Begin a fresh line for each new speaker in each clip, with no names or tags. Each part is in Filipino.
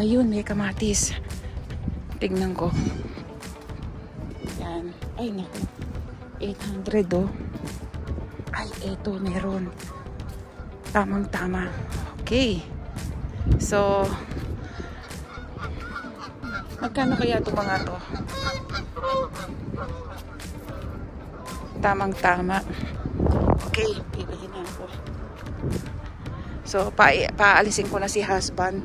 Ayun, may kamatis. Tignan ko. Yan. Ay, naku. 800 oh. Ay, eto, meron. Tamang-tama. Okay. So, magkano kaya itong mga to? Tamang-tama. Okay, bibili na ako. So, paalisin ko na si husband.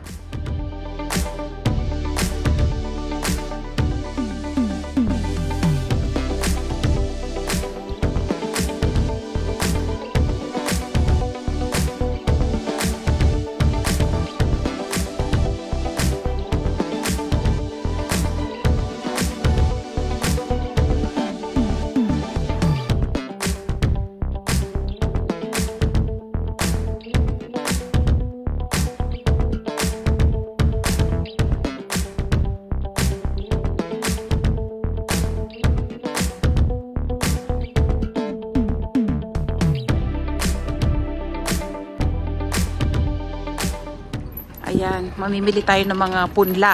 Ayan, mamimili tayo ng mga punla.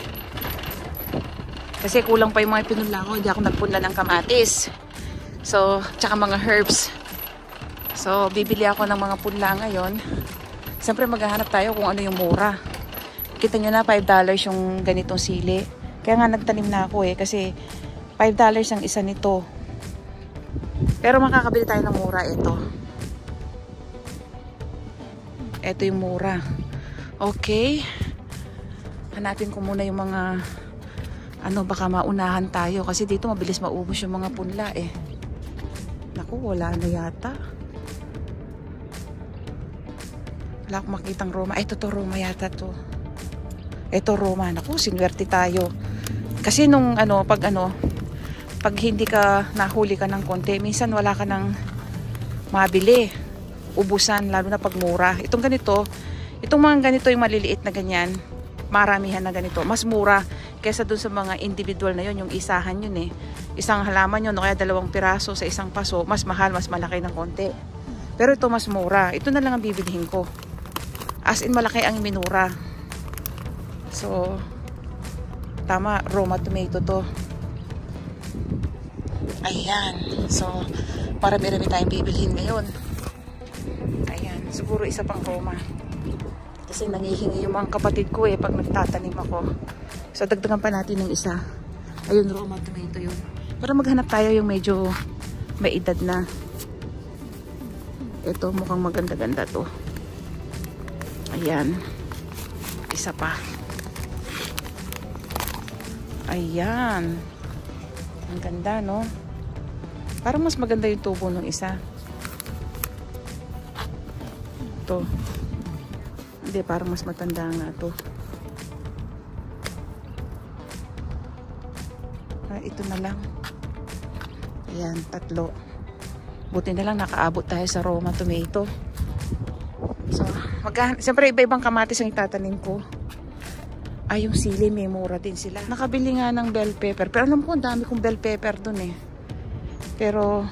Kasi kulang pa yung mga pinunla ko. Hindi ako nagpunla ng kamatis. So, tsaka mga herbs. So, bibili ako ng mga punla ngayon. Siyempre, maghahanap tayo kung ano yung mura. Kita nyo na, $5 yung ganitong sili. Kaya nga nagtanim na ako eh. Kasi $5 ang isa nito. Pero makakabili tayo ng mura. Ito yung mura. Okay. Hanapin ko muna yung mga baka maunahan tayo kasi dito mabilis maubos yung mga punla eh. Naku, wala na yata. Wala akong makitang Roma. Ito to, Roma yata to. Ito Roma. Naku, sinwerte tayo. Kasi nung pag hindi ka nahuli ka ng konti, minsan wala ka ng mabili. Ubusan, lalo na pag mura. Itong mga ganito yung maliliit na ganyan, maramihan na ganito, mas mura kaysa dun sa mga individual na yun, yung isahan yun eh. Isang halaman yun, o kaya 2 piraso sa isang paso, mas mahal, mas malaki ng konti. Pero ito mas mura. Ito na lang ang bibilihin ko. As in, malaki ang minura. So, tama, Roma tomato to. Ayan. So, marami-rami tayong bibilihin ngayon. Ayan, siguro isa pang Roma. Kasi nangihingi yung mga kapatid ko eh pag nagtatanim ako. So dagdagan pa natin ng isa. Ayun, Roma tomato yun. Para maghanap tayo yung medyo may edad na. Ito mukhang maganda-ganda to. Ayan. Isa pa. Ayan. Ang ganda, no? Parang mas maganda yung tubo ng isa. Ito. Hindi, parang mas matanda nga to. Ito na lang. Ayan, 3. Buti na lang nakaabot tayo sa Roma tomato. So, siyempre iba-ibang kamatis ang itatanim ko. Ay, yung sili, may mura din sila. Nakabili nga ng bell pepper. Pero alam ko, ang dami kong bell pepper dun eh. Pero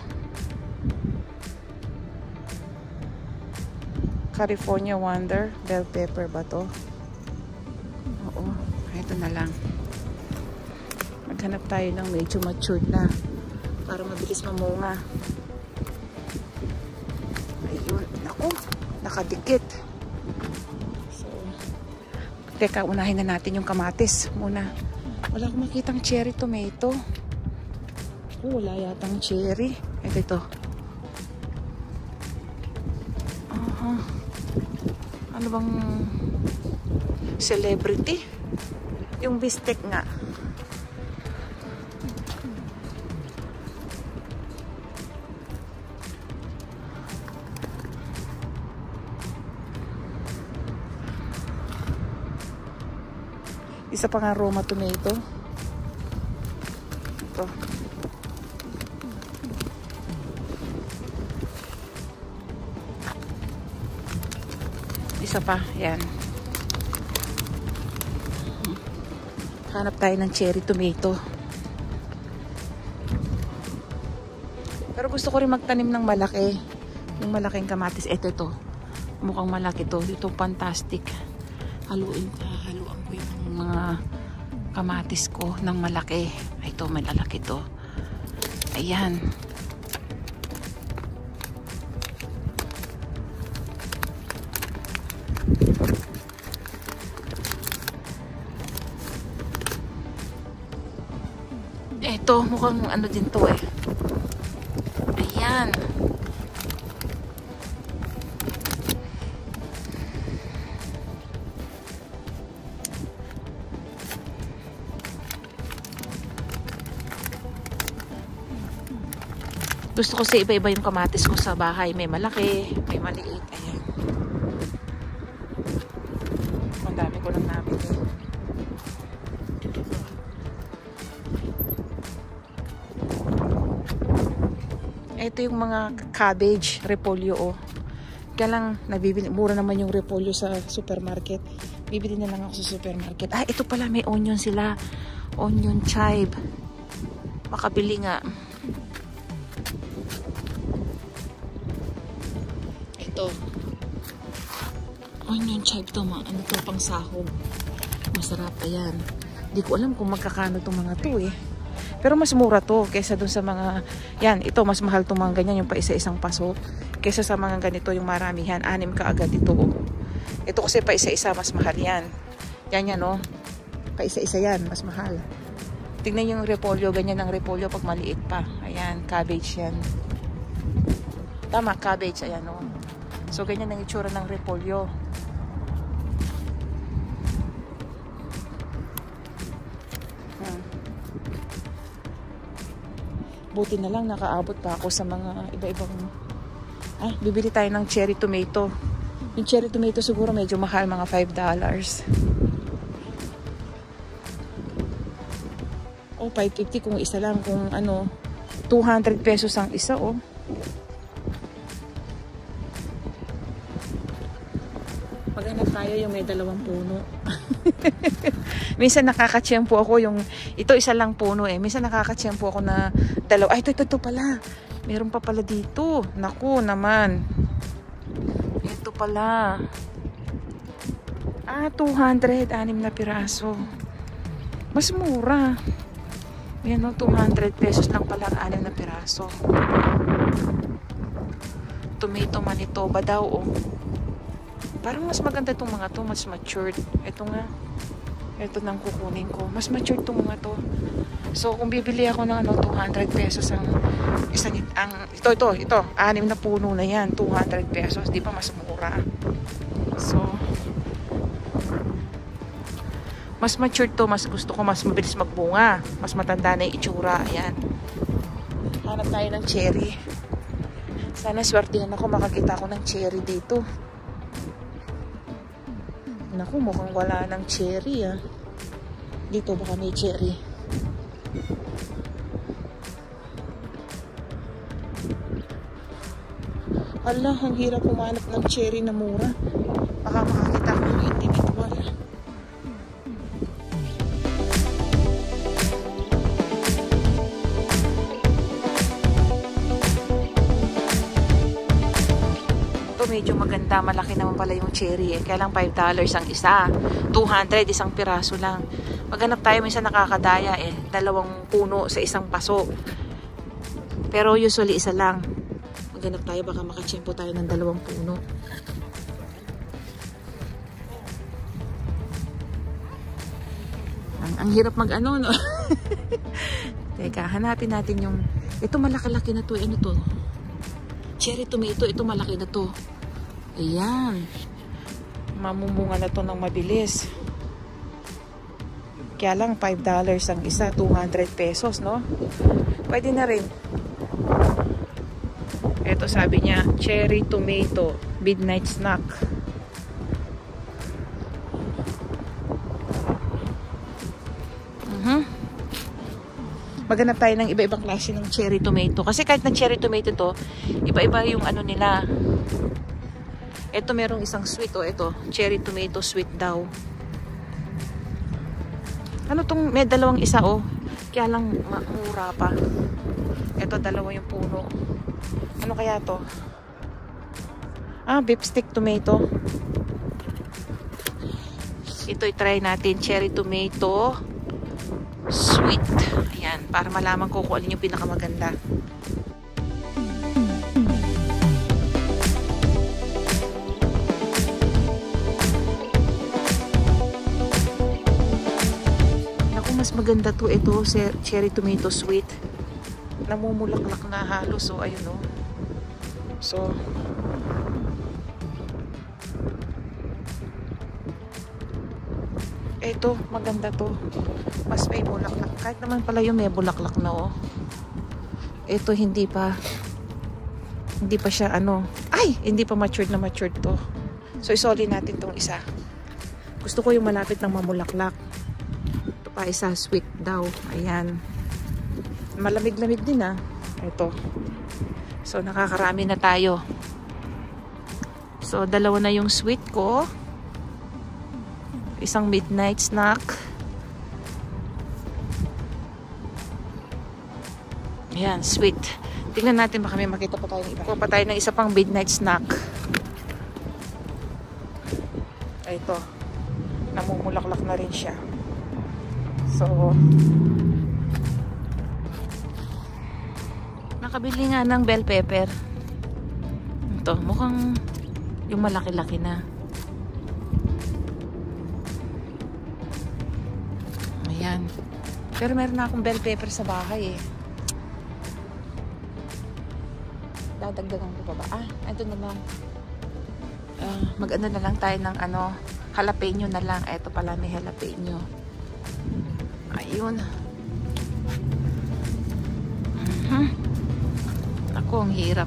California Wonder, bell pepper ba to? Oo, ito na lang. Maghanap tayo ng medyo matured na para mabilis mamunga. Ayun, naku, nakadikit. So, teka, unahin na natin yung kamatis muna. Wala akong makitang cherry tomato. Oh, wala yatang cherry. Ito. Ano bang celebrity? Yung bistek nga. Isa pa nga Roma tomato. Ito. Isa pa, yan. Hanap tayo ng cherry tomato. Pero gusto ko rin magtanim ng malaki. Yung malaking kamatis. Ito. Mukhang malaki to. Itong fantastic. Haluan ko yung mga kamatis ko ng malaki. Ito, malalaki to. Ayan. Ito, mukhang ano din to eh. Ayan. Gusto ko sa iba-iba yung kamatis ko sa bahay. May malaki, may maliit. Ayan. Ang dami ko nang nabili. Ito yung mga cabbage, repolyo oh. Kaya lang, nabibili, mura naman yung repolyo sa supermarket. Bibili na lang ako sa supermarket. Ah, ito pala, may onion sila. Onion chive. Makabili nga. Ito. Onion chive to, ano to, pang sahog. Masarap, ayan. Hindi ko alam kung magkakano itong mga to eh. Pero mas mura to kaysa dun sa mga, yan, ito mas mahal itong mga ganyan, yung pa isa-isang paso. Kaysa sa mga ganito, yung maramihan, 6 ka agad ito. Ito kasi pa isa-isa, mas mahal yan. Yan, no? Pa isa-isa yan, mas mahal. Tingnan yung repolyo, ganyan ang repolyo pag maliit pa. Ayan, cabbage yan. Tama, cabbage, ayan, no? So, ganyan ang itsura ng repolyo. Buti na lang nakaabot pa ako sa mga iba-ibang bibili tayo ng cherry tomato. Yung cherry tomato siguro medyo mahal, mga $5. O 550 kung isa lang, kung ano 200 pesos ang isa oh. Maghanap tayo yung may 2 puno. Minsan nakakatsyempo ako yung, ito isa lang puno eh. Minsan nakakatsyempo ako na 2. Ay, ito pala. Meron pa pala dito. Naku naman. Ito pala. 200. 6 na piraso. Mas mura. Yan o, 200 pesos lang pala ang 6 na piraso. Tomato Manitoba daw oh. Parang mas maganda itong mga to, mas matured. Ito nga. Ito nang kukunin ko. Mas matured itong mga to. So, kung bibili ako ng 200 pesos ang isang, ito, 6 na puno na yan. 200 pesos. Di ba mas mura? So, mas matured to. Mas gusto ko, mas mabilis magbunga. Mas matanda na yung itsura. Ayan. Hanap tayo ng cherry. Sana swertihan ako, makakita ako ng cherry dito. Naku, mukhang wala ng cherry ah. Dito baka may cherry. Ala, ang hirap humanap ng cherry na mura. Baka makakita ko ng individual. Medyo maganda, malaki naman pala yung cherry eh. Kaya lang $5 ang isa, 200 isang piraso lang. Maghanap tayo, minsan nakakadaya eh, 2 puno sa isang paso, pero usually isa lang. Maghanap tayo, baka makatsyempo tayo ng 2 puno. Ang hirap mag no? Teka, hanapin natin yung, ito malaki-laki na to, ano to, cherry tomato, ito malaki na to. Ayan. Mamumunga na to ng mabilis. Kaya lang $5 ang isa, 200 pesos, no? Pwede na rin. Ito sabi niya, cherry tomato, midnight snack. Maghanap tayo ng iba-ibang klase ng cherry tomato. Kasi kahit na cherry tomato to, iba-iba yung ano nila. Ito merong isang sweet oh, ito, cherry tomato sweet daw. Ano tong, may 2 isa oh. Kaya lang mura pa. Ito 2 yung puno. Ano kaya to? Beef stick tomato. Ito i-try natin, cherry tomato sweet. Ayan, para malaman ko kung alin yung pinakamaganda. Naku, mas maganda to. Ito, cherry tomato sweet. Namumulaklak na halos. So, ayun o. So, ito, maganda to. Mas may bulaklak. Kahit naman pala yung may bulaklak na oh. Ito hindi pa siya ano. Ay! Hindi pa matured na matured to. So, isoli natin tong isa. Gusto ko yung malapit ng mamulaklak. Ito pa isa, sweet daw. Ayan. Malamig-lamig din ah. Ito. So, nakakarami na tayo. So, dalawa na yung sweet ko. Isang midnight snack. Ayan, sweet. Tingnan natin baka may makita pa tayo ng iba. Kuha pa tayo ng isa pang midnight snack. Ito. Namumulaklak na rin siya. So, nakabili nga ng bell pepper. Ito, mukhang yung malaki-laki na. Ayan. Pero meron na akong bell pepper sa bahay eh. Dadagdagan ko pa ba? Ah, ito na lang. Mag-ano na lang tayo ng ano, jalapeno na lang. Ito pala may jalapeno. Ayun. Ako, ang hirap.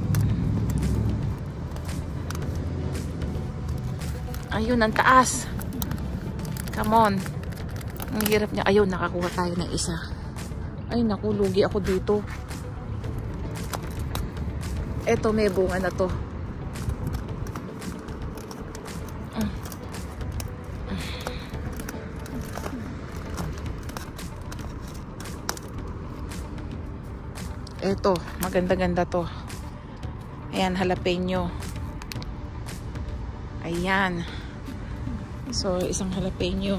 Ayun, ang taas. Come on. Ang hirap niya. Ayun, nakakuha tayo ng isa. Ay, naku, lugi ako dito. Eto, may bunga na to. Eto, maganda-ganda to. Ayan, jalapeno. Ayan. So, isang jalapeno.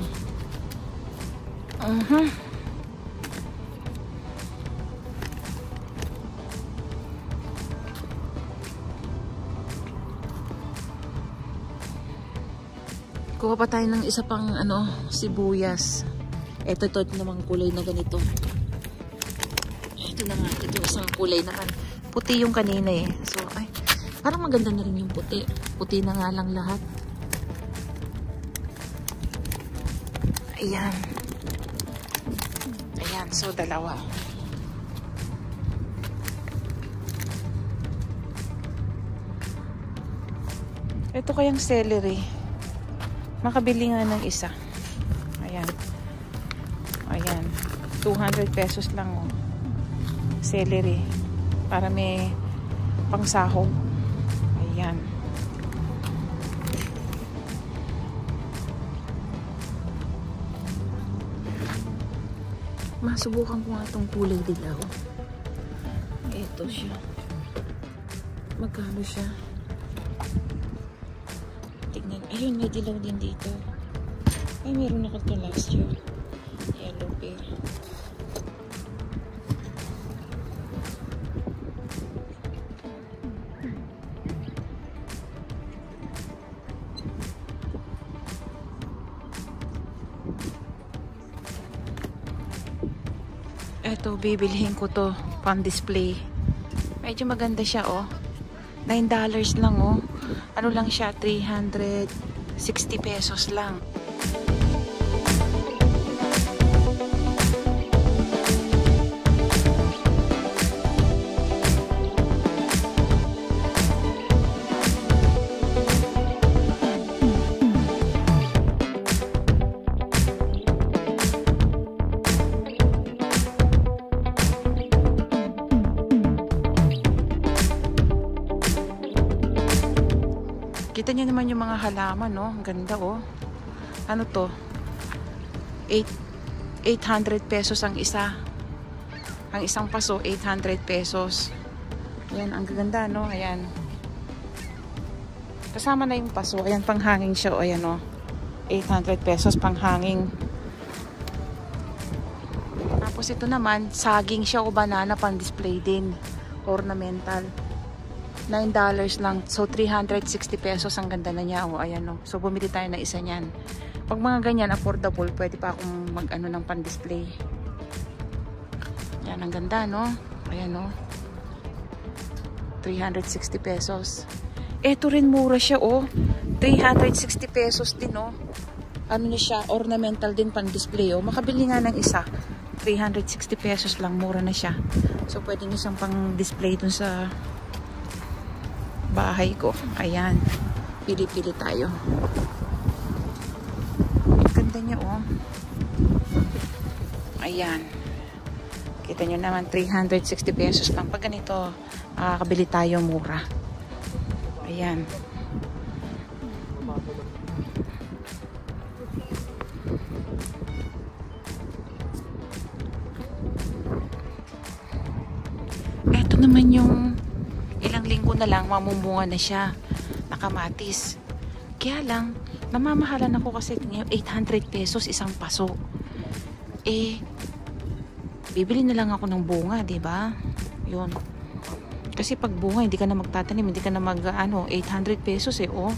Kuha pa tayo ng isa pang ano, sibuyas. Ito namang kulay na ganito. Ito naman, ito isang kulay naman. Puti yung kanina eh. So, ay, parang maganda na rin yung puti. Puti na nga lang lahat. Ayan. Ayan, so dalawa. Ito kayang celery. Makabili nga ng isa. Ayan. Ayan. 200 pesos lang oh. Celery. Para may pangsahog. Ayan. Masubukan ko nga itong kulay dilaw. Ito siya. Magkano siya? Tignan. Ayun, may dilaw din dito. Ay, meron ako ito last year. Yellow pear. Ito, bibilhin ko to pang display. Medyo maganda siya oh. $9 lang oh. Ano lang siya, 360 pesos lang. Kita niyo naman yung mga halaman, no? Ang ganda, oh. Ano to? 800 pesos ang isa. Ang isang paso, 800 pesos. Ayan, ang ganda, no? Ayan. Kasama na yung paso. Ayan, panghangin siya, oh. Ayan, oh. 800 pesos pang hanging. Tapos ito naman, saging siya o banana pang display din. Ornamental. $9 lang. So, 360 pesos. Ang ganda na niya. O, ayan o. So, bumili tayo na isa niyan. Pag mga ganyan, affordable, pwede pa akong mag-ano ng pan-display. Yan, ang ganda, no? Ayan o. 360 pesos. Ito rin mura siya, oh. 360 pesos din, oh. Ano niya siya? Ornamental din pan-display, oh. Makabili nga ng isa. 360 pesos lang. Mura na siya. So, pwede nyo siyang pang-display dun sa bahay ko. Ayan. Pili-pili tayo. Ganda niya, oh. Ayan. Kita nyo naman, 360 pesos lang. Pag ganito, kabili tayo mura. Ayan. Ito naman yung ilang linggo na lang, mamumunga na siya. Nakamatis. Kaya lang, namamahalan ako kasi 800 pesos isang paso. Eh, bibili na lang ako ng bunga, diba? Yun. Kasi pag bunga, hindi ka na magtatanim, hindi ka na mag, 800 pesos eh, oh.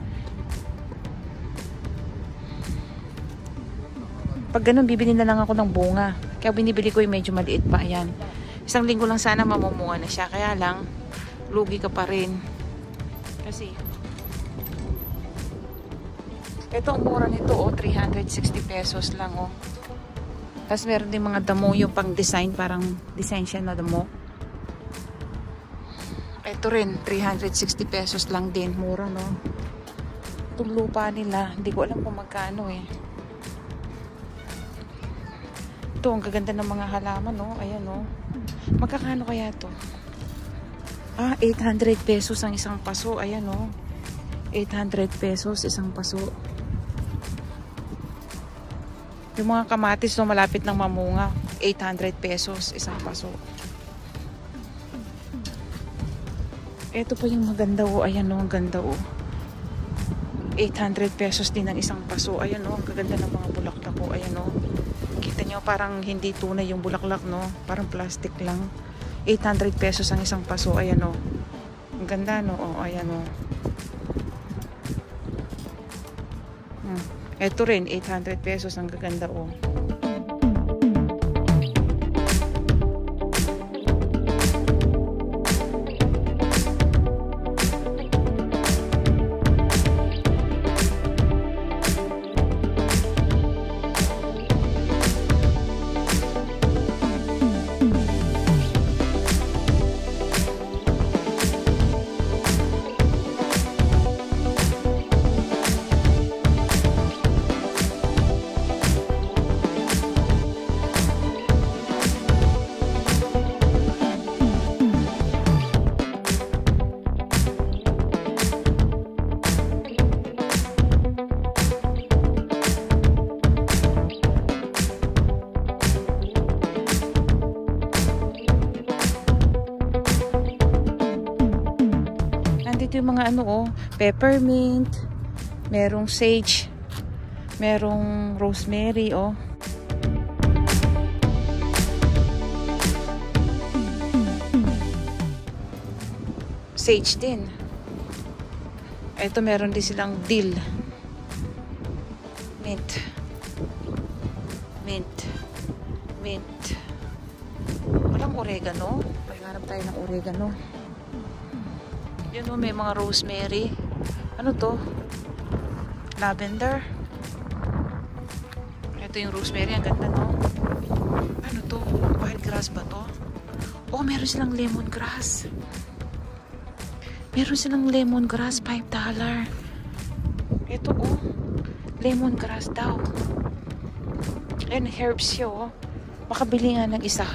Pag ganun, bibili na lang ako ng bunga. Kaya binibili ko yung medyo maliit pa, ayan. Isang linggo lang sana mamumunga na siya. Kaya lang, lugi ka pa rin. Kasi, ito ang mura nito, oh, 360 pesos lang, oh. Tapos meron din mga damo yung pang design, parang design siya na damo. Ito rin, 360 pesos lang din. Mura, no? Itong lupa nila, hindi ko alam kung magkano eh. Ito, ang gaganda ng mga halaman, no? Ayan, no? Magkakano kaya to? 800 pesos ang isang paso. Ayan, no? 800 pesos isang paso. Yung mga kamatis, no, malapit ng mamunga. 800 pesos isang paso. Ito po yung maganda, oh. Ayan, no? Ang ganda, oh. 800 pesos din ang isang paso. Ayan, no? Ang gaganda ng mga bulaklak, oh. Ayan, no? Kita nyo, parang hindi tunay yung bulaklak, no? Parang plastic lang. 800 pesos ang isang paso. Ayan, no? Ang ganda, no? Oh, ayan, no? Ito rin, 800 pesos. Ang gaganda, oh. Dito yung mga peppermint, merong sage, merong rosemary, oh. Sage din. Ito meron din silang dill. Mint. Mint. Mint. Walang oregano. Maghanap tayo ng oregano. Yun, oh, may mga rosemary. Ano to? Lavender. Ito yung rosemary. Ang ganda, no? Ano to? Wild grass ba to? Oh, meron silang lemongrass. Meron silang lemongrass. $5. Ito, oh. Lemongrass daw. Ayan, herbs siya, oh. Makabili nga ng isa.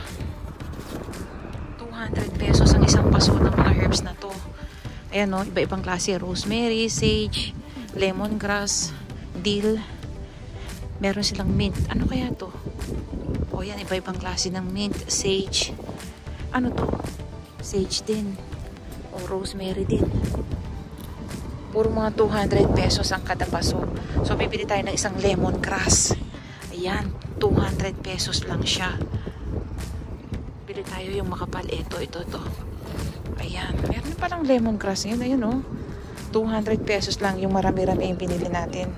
200 pesos ang isang paso ng mga herbs na to. Ayan, no, iba-ibang klase. Rosemary, sage, lemongrass, dill. Meron silang mint. Ano kaya to? O yan, iba-ibang klase ng mint, sage. Ano to? Sage din. O rosemary din. Puro mga 200 pesos ang kada paso. So, bibili tayo ng isang lemongrass. Ayan, 200 pesos lang siya. Bili tayo yung makapal. Ito. Ayan, meron pa lang lemongrass. Ayun, oh. 200 pesos lang yung marami-rami yung binili natin.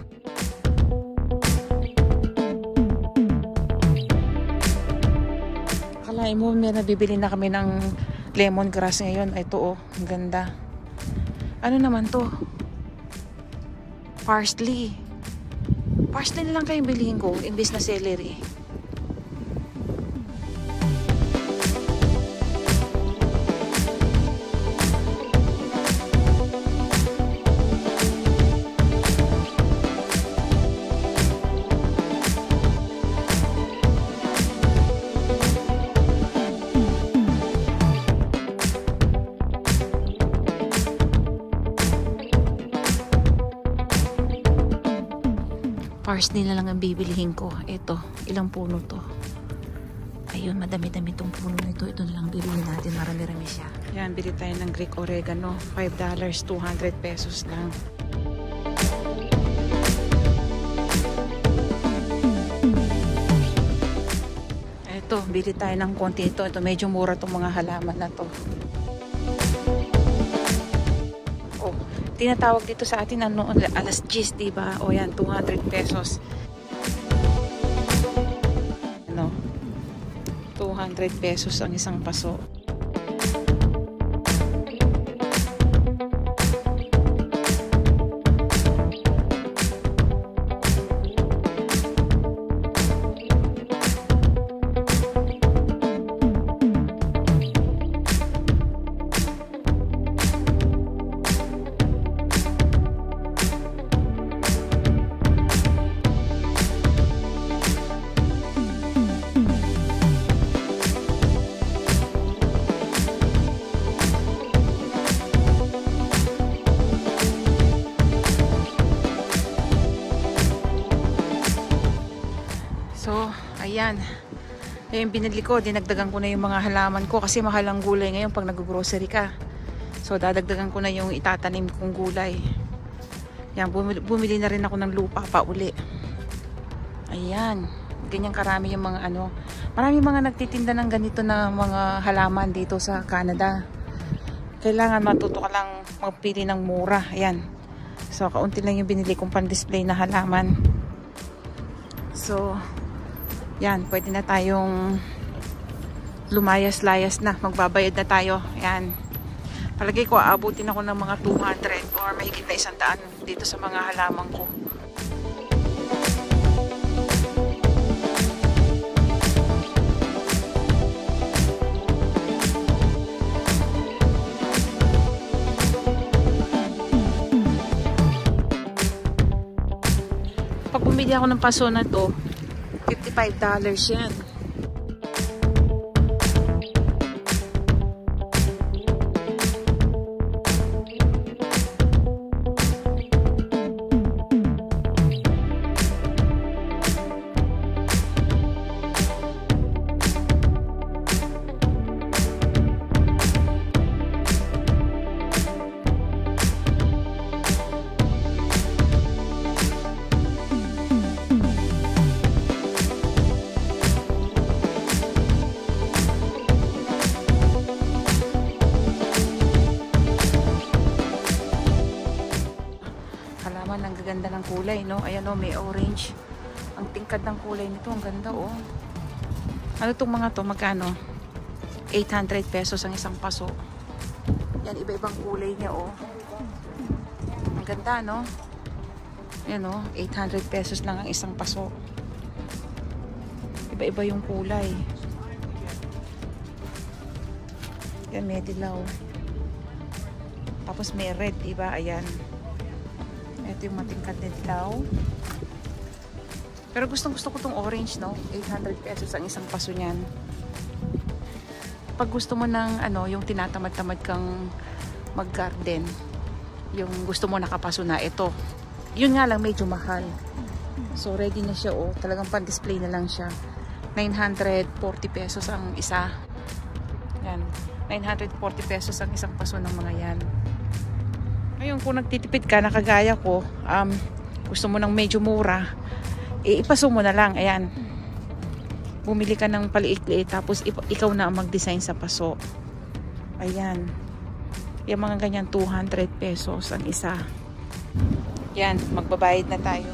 Akalain mo, may nabibili na kami ng lemongrass ngayon. Ito, oh, ang ganda. Ano naman to? Parsley. Parsley na lang kayong bilhin ko, imbis na celery. Parsley na lang ang bibilihin ko. Ito, ilang puno to? Ayun, madami-dami tong puno nito. Ito na lang bibilihin natin. Marami-rami siya. Yan, bili tayo ng Greek oregano. $5, 200 pesos lang. Ito, bili tayo ng konti ito. Ito, medyo mura tong mga halaman na to. Tinatawag dito sa atin ano, alas 10, diba? O yan, 200 pesos. Ano? 200 pesos ang isang paso. So, ayan. Yung binili ko, dinagdagan ko na yung mga halaman ko kasi mahal ang gulay ngayon pag nag-grocery ka. So, dadagdagan ko na yung itatanim kong gulay. Yan, bumili na rin ako ng lupa pa uli. Ayan. Ganyan karami yung mga ano. Marami mga nagtitinda ng ganito na mga halaman dito sa Canada. Kailangan matuto ka lang magpili ng mura. Ayan. So, kaunti lang yung binili kong pan-display na halaman. So, yan, pwede na tayong lumayas-layas na. Magbabayad na tayo. Yan. Palagay ko, aabutin ako ng mga 200 or mahigit na 100 dito sa mga halaman ko. Pag bumili ako ng paso na to, $55 yan. Ang ganda ng kulay, no? Ayan, no, may orange. Ang tingkad ng kulay nito, ang ganda, oh. Ano tong mga to? Magkano? 800 pesos ang isang paso. Yan, iba-ibang kulay niya, oh. Ang ganda, no? Yan, oh, 800 pesos lang ang isang paso. Iba-iba yung kulay. Yan, may dilaw. Tapos may red, diba? Ayan. Ito yung matingkad na dilaw. Pero gustong-gusto ko tong orange, no? 800 pesos ang isang paso niyan. Pag gusto mo ng ano, yung tinatamad-tamad kang mag-garden, yung gusto mo nakapaso na, ito. Yun nga lang, medyo mahal. So, ready na siya, oh. Talagang pan-display na lang siya. 940 pesos ang isa. Yan. 940 pesos ang isang paso ng mga yan. Ngayon kung nagtitipid ka na kagaya ko, gusto mo ng medyo mura, ipaso mo na lang. Ayan, bumili ka ng paliit-liit tapos ikaw na ang mag-design sa paso. Ayan, yung mga ganyan 200 pesos ang isa. Yan, magbabayad na tayo.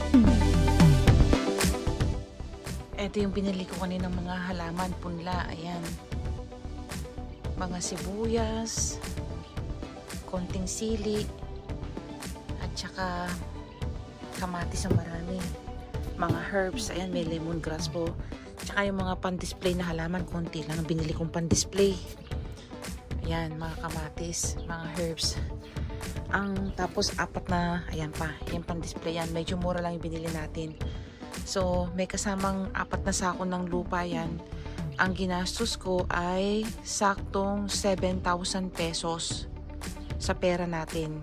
Ito yung binili ko kanina ng mga halaman, punla. Ayan, mga sibuyas, konting sili, at saka kamatis na marami, mga herbs. Ayan, may lemongrass po, tsaka yung mga pan-display na halaman, konti lang ang binili kong pan-display. Ayan, mga kamatis, mga herbs. Tapos apat na, ayan pa, yung pan-display yan, medyo mura lang yung binili natin. So may kasamang apat na sako ng lupa yan. Ang ginastos ko ay saktong 7,000 pesos sa pera natin.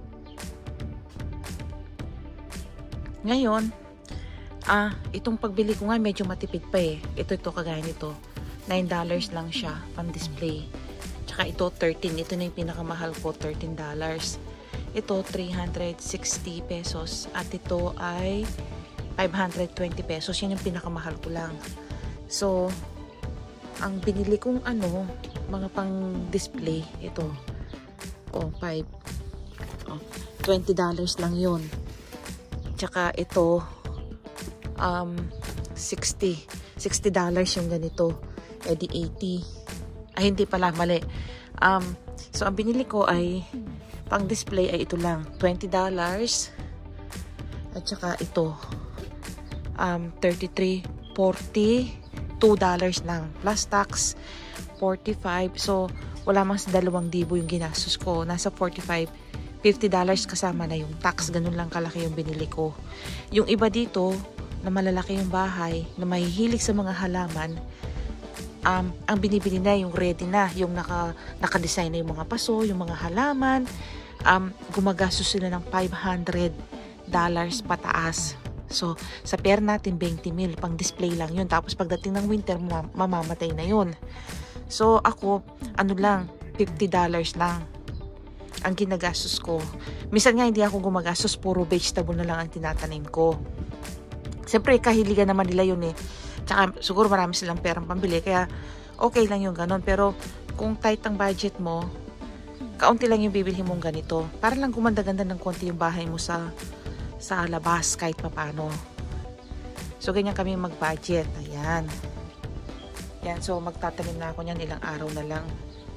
Ngayon, itong pagbili ko nga medyo matipid pa eh. Ito kagaya nito. $9 lang siya, pang-display. Tsaka ito 13. Ito na yung pinakamahal ko, $13. Ito 360 pesos. At ito ay 520 pesos. Yan yung pinakamahal ko lang. So, ang binili kong mga pang-display, ito. $20 lang yun. Tsaka ito, $60 yung ganito. Eh di 80. Ay, hindi pala, mali. So, ang binili ko ay, pang-display ay ito lang. $20. At tsaka ito, $33, $42 lang. Plus tax, $45. So, wala mang sa 2,000 yung ginastos ko. Nasa $45, $50 kasama na yung tax. Ganun lang kalaki yung binili ko. Yung iba dito, na malalaki yung bahay, na mahihilig sa mga halaman, ang binibili na yung ready na, yung naka-design na yung mga paso, yung mga halaman. Gumagastos sila ng $500 pataas. So, sa pera natin, 20,000 pang display lang yun. Tapos pagdating ng winter, mamamatay na yun. So, ako, lang, $50 lang ang ginagastos ko. Minsan nga, hindi ako gumagastos, puro vegetable na lang ang tinatanim ko. Siyempre, kahiligan naman nila yun eh. Tsaka, siguro marami silang perang pambili, kaya okay lang yung ganon. Pero, kung tight ang budget mo, kaunti lang yung bibilhin mong ganito. Para lang gumanda-ganda ng konti yung bahay mo sa labas, kahit papano. So, ganyan kami mag-budget. Ayan. Yan, so magtatanim na ako niyan, ilang araw na lang.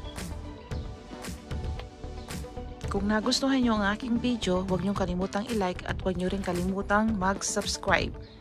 Kung nagustuhan nyo ang aking video, huwag nyo kalimutang i-like at huwag nyo rin kalimutang mag-subscribe.